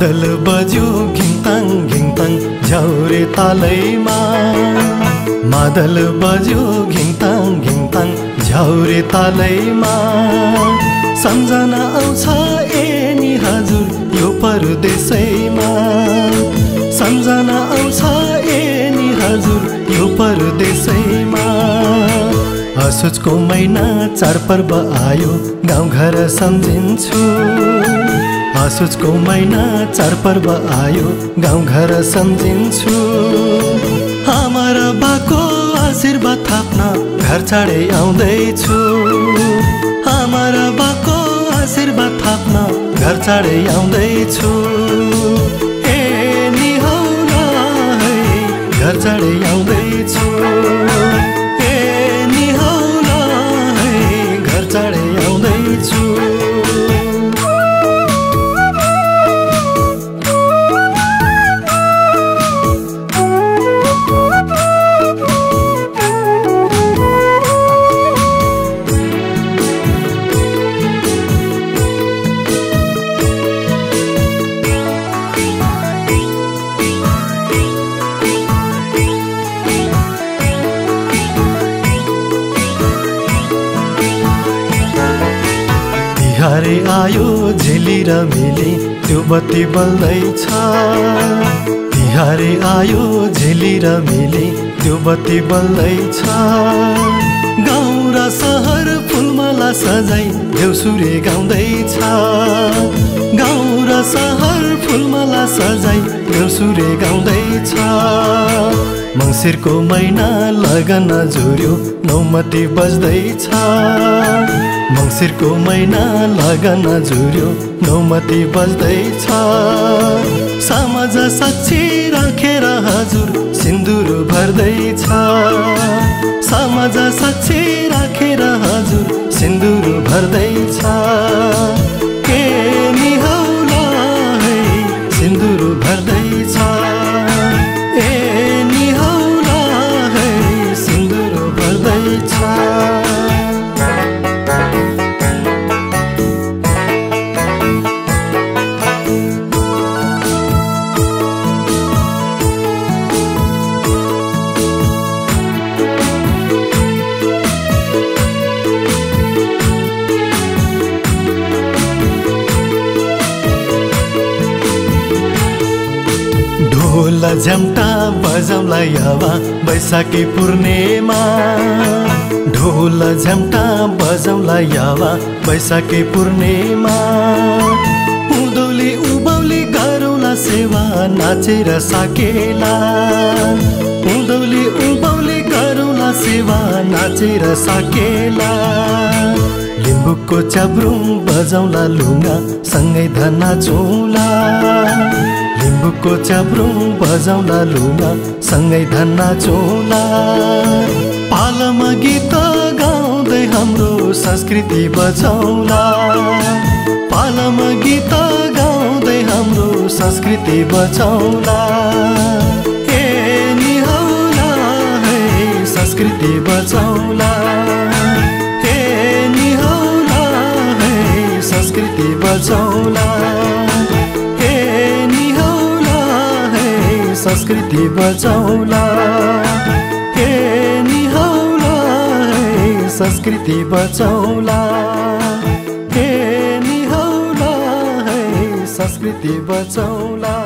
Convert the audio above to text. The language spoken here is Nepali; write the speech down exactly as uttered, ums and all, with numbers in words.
मादल बज्यो घिङताङ घिङताङ झ्याउरे तालैमा मादल बज्यो घिङताङ घिङताङ झ्याउरे तालैमा सम्झना आउँछ ए नि हजुर यो परदेशैमा सम्झना आउँछ ए नि हजुर यो परदेशैमा असोजको महिना चाडपर्व आयो गाउँघर सम्झिन्छु असोजको महिना चाडपर्व आयो गाउँघर सम्झिन्छु हाम्रा बाको आशीर्वाद थाप्न घर चाँडै आउँदैछु हाम्रा बाको आशीर्वाद थाप्न घर चाँडै आउँदैछु ए नि हौला है घर चाँडै आउँदैछु ए नि हौला है घर चाँडै आउँदैछु तिहारे आयो झिली र मिली त्यो बत्ती बल्दैछ तिहारे आयो झिली र मिली त्यो बत्ती बल्दैछ गाउँ र सहर फुलमाला सजाई देउसुरे गाउँदैछ गाउँ र सहर फुलमाला सजाई देउसुरे गाउँदैछ मङ्सिरको महिना लगन जोर्यो नौमती बज्दैछ मङ्सिरको महिना लगन जोर्यो नौमती बज्दैछ समाज साक्षी राखेर हजुर सिन्दुर भर्दैछ समाज साक्षी राखेर हजुर सिन्दुर भर्दैछ के नि हौला है सिन्दुर भर्दैछ ए नि हौला है सिन्दुर भर्दैछ ढोल झ्याम्टा बजाउँला यावा बैशाखी पूर्णिमा ढोल झ्याम्टा बजाउँला यावा बैशाखी पूर्णिमा उधौली उभौली गरौँला सेवा नाचेर साकेला उधौली उभौली गरौँला सेवा नाचेर साकेला लिम्बुको च्याब्रुङ बजाउँला लुगा सँगै धना चौला लिम्बुको च्याब्रुङ बजाउँला लुगा सँगै धन्ना चौला पालमा गीत गाउँदै हाम्रो संस्कृति बचाउला पालमा गीत गाउँदै हाम्रो संस्कृति बचाउला ए नि हौला है संस्कृति बचाउला ए नि हौला है संस्कृति बचाउला संस्कृति बचाउला हे नि हौला है संस्कृति बचाउला हे नि हौला है संस्कृति बचाउला।